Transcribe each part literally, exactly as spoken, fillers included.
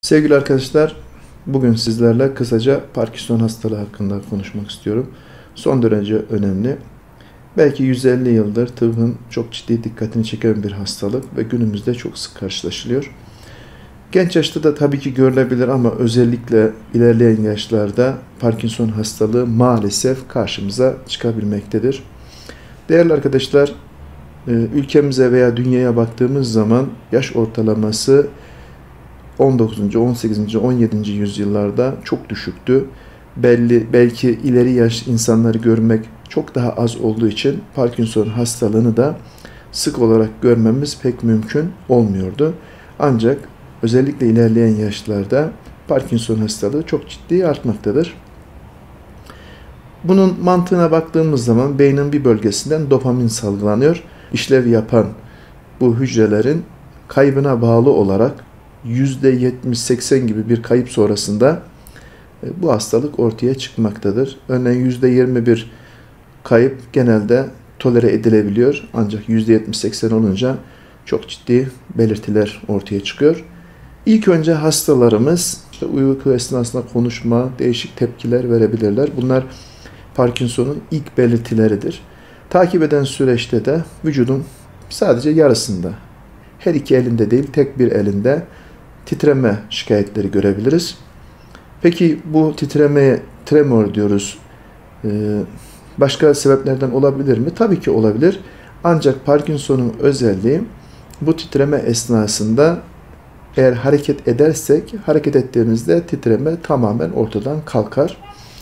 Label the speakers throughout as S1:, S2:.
S1: Sevgili arkadaşlar, bugün sizlerle kısaca Parkinson hastalığı hakkında konuşmak istiyorum. Son derece önemli. Belki yüz elli yıldır tıbbın çok ciddi dikkatini çeken bir hastalık ve günümüzde çok sık karşılaşılıyor. Genç yaşta da tabii ki görülebilir ama özellikle ilerleyen yaşlarda Parkinson hastalığı maalesef karşımıza çıkabilmektedir. Değerli arkadaşlar, ülkemize veya dünyaya baktığımız zaman yaş ortalaması on dokuzuncu, on sekizinci, on yedinci yüzyıllarda çok düşüktü. Belli, belki ileri yaş insanları görmek çok daha az olduğu için Parkinson hastalığını da sık olarak görmemiz pek mümkün olmuyordu. Ancak özellikle ilerleyen yaşlarda Parkinson hastalığı çok ciddi artmaktadır. Bunun mantığına baktığımız zaman beynin bir bölgesinden dopamin salgılanıyor. İşlev yapan bu hücrelerin kaybına bağlı olarak yüzde yetmiş seksen gibi bir kayıp sonrasında bu hastalık ortaya çıkmaktadır. Örneğin yüzde yirmi bir kayıp genelde tolere edilebiliyor. Ancak yüzde yetmiş seksen olunca çok ciddi belirtiler ortaya çıkıyor. İlk önce hastalarımız işte uyku esnasında konuşma, değişik tepkiler verebilirler. Bunlar Parkinson'un ilk belirtileridir. Takip eden süreçte de vücudun sadece yarısında, her iki elinde değil tek bir elinde titreme şikayetleri görebiliriz. Peki bu titremeye tremor diyoruz. Ee, başka sebeplerden olabilir mi? Tabii ki olabilir. Ancak Parkinson'un özelliği bu titreme esnasında eğer hareket edersek, hareket ettiğimizde titreme tamamen ortadan kalkar.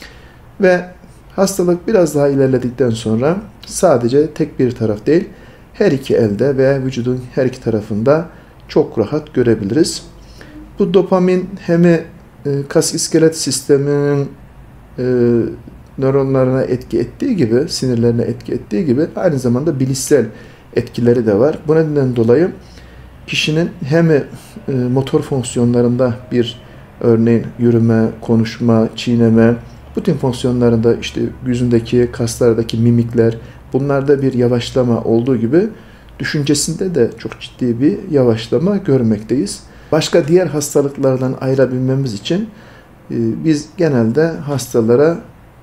S1: Ve hastalık biraz daha ilerledikten sonra sadece tek bir taraf değil, her iki elde ve vücudun her iki tarafında çok rahat görebiliriz. Bu dopamin hem e, kas iskelet sisteminin e, nöronlarına etki ettiği gibi, sinirlerine etki ettiği gibi aynı zamanda bilişsel etkileri de var. Bu nedenden dolayı kişinin hem e, motor fonksiyonlarında bir örneğin yürüme, konuşma, çiğneme, bütün fonksiyonlarında işte yüzündeki kaslardaki mimikler, bunlarda bir yavaşlama olduğu gibi düşüncesinde de çok ciddi bir yavaşlama görmekteyiz. Başka diğer hastalıklardan ayırabilmemiz için e, biz genelde hastalara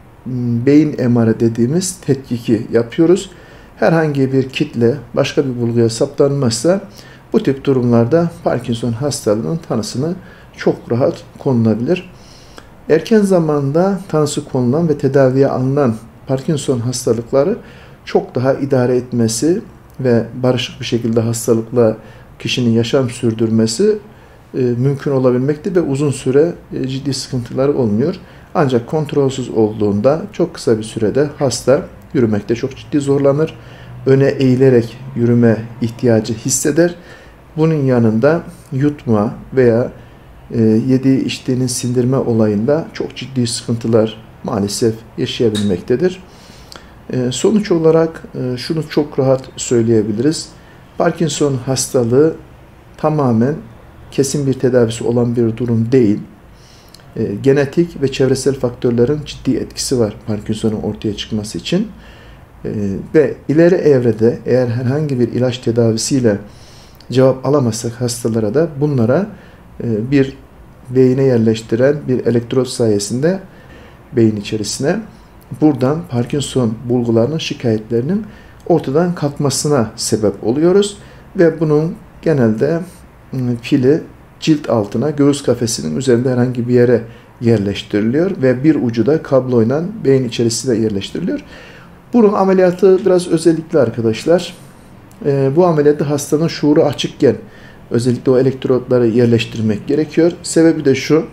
S1: beyin M R dediğimiz tetkiki yapıyoruz. Herhangi bir kitle başka bir bulguya saptanmazsa bu tip durumlarda Parkinson hastalığının tanısını çok rahat konulabilir. Erken zamanda tanısı konulan ve tedaviye alınan Parkinson hastalıkları çok daha idare etmesi ve barışık bir şekilde hastalıkla kişinin yaşam sürdürmesi e, mümkün olabilmekte ve uzun süre e, ciddi sıkıntıları olmuyor. Ancak kontrolsüz olduğunda çok kısa bir sürede hasta yürümekte çok ciddi zorlanır. Öne eğilerek yürüme ihtiyacı hisseder. Bunun yanında yutma veya e, yediği içtiğinin sindirme olayında çok ciddi sıkıntılar maalesef yaşayabilmektedir. E, sonuç olarak e, şunu çok rahat söyleyebiliriz. Parkinson hastalığı tamamen kesin bir tedavisi olan bir durum değil. E, genetik ve çevresel faktörlerin ciddi etkisi var Parkinson'un ortaya çıkması için. E, ve ileri evrede eğer herhangi bir ilaç tedavisiyle cevap alamazsak hastalara da bunlara e, bir beyine yerleştiren bir elektrot sayesinde beyin içerisine buradan Parkinson bulgularının şikayetlerinin ortadan kalkmasına sebep oluyoruz. Ve bunun genelde pili cilt altına, göğüs kafesinin üzerinde herhangi bir yere yerleştiriliyor ve bir ucu da kabloyla beyin içerisine yerleştiriliyor. Bunun ameliyatı biraz özellikli arkadaşlar. E, bu ameliyatta hastanın şuuru açıkken özellikle o elektrotları yerleştirmek gerekiyor. Sebebi de şu: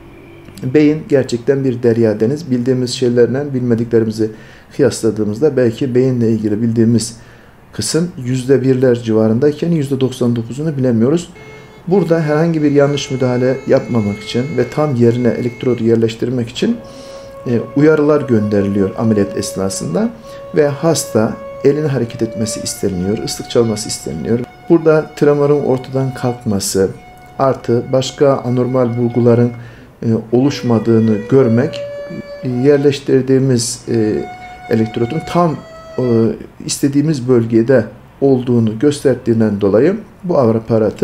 S1: beyin gerçekten bir derya deniz. Bildiğimiz şeylerle bilmediklerimizi kıyasladığımızda belki beyinle ilgili bildiğimiz kısım yüzde birler civarındayken yüzde doksan dokuzunu bilemiyoruz. Burada herhangi bir yanlış müdahale yapmamak için ve tam yerine elektrodu yerleştirmek için e, uyarılar gönderiliyor ameliyat esnasında ve hasta elini hareket etmesi isteniliyor, ıslık çalması isteniliyor. Burada tremorun ortadan kalkması artı başka anormal bulguların e, oluşmadığını görmek e, yerleştirdiğimiz e, elektrodun tam e, istediğimiz bölgede olduğunu gösterdiğinden dolayı bu aparatı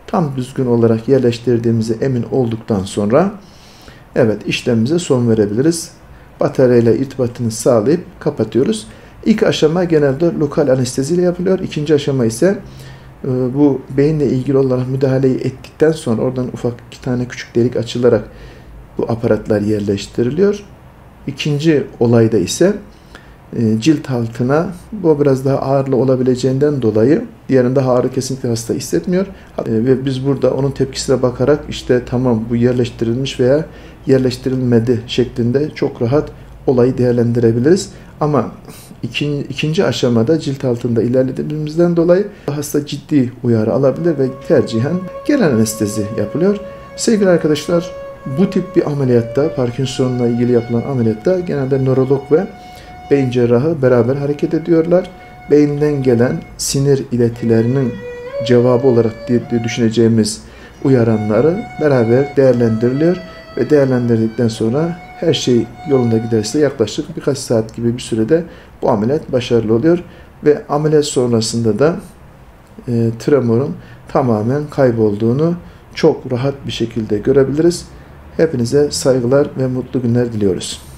S1: tam düzgün olarak yerleştirdiğimize emin olduktan sonra evet işlemimize son verebiliriz. Bataryayla irtibatını sağlayıp kapatıyoruz. İlk aşama genelde lokal anestezi ile yapılıyor. İkinci aşama ise bu beyinle ilgili olarak müdahaleyi ettikten sonra oradan ufak iki tane küçük delik açılarak bu aparatlar yerleştiriliyor. İkinci olayda ise cilt altına bu biraz daha ağırlı olabileceğinden dolayı diğerinde ağrı kesinlikle hasta hissetmiyor. Ve biz burada onun tepkisine bakarak işte tamam bu yerleştirilmiş veya yerleştirilmedi şeklinde çok rahat olayı değerlendirebiliriz. Ama ikinci, ikinci aşamada cilt altında ilerlediğimizden dolayı hasta ciddi uyarı alabilir ve tercihen genel anestezi yapılıyor. Sevgili arkadaşlar, bu tip bir ameliyatta, Parkinson'la ilgili yapılan ameliyatta genelde nörolog ve beyin cerrahı beraber hareket ediyorlar. Beyinden gelen sinir iletilerinin cevabı olarak diye düşüneceğimiz uyaranları beraber değerlendiriliyor ve değerlendirdikten sonra her şey yolunda giderse yaklaşık birkaç saat gibi bir sürede bu ameliyat başarılı oluyor ve ameliyat sonrasında da e, tremorun tamamen kaybolduğunu çok rahat bir şekilde görebiliriz. Hepinize saygılar ve mutlu günler diliyoruz.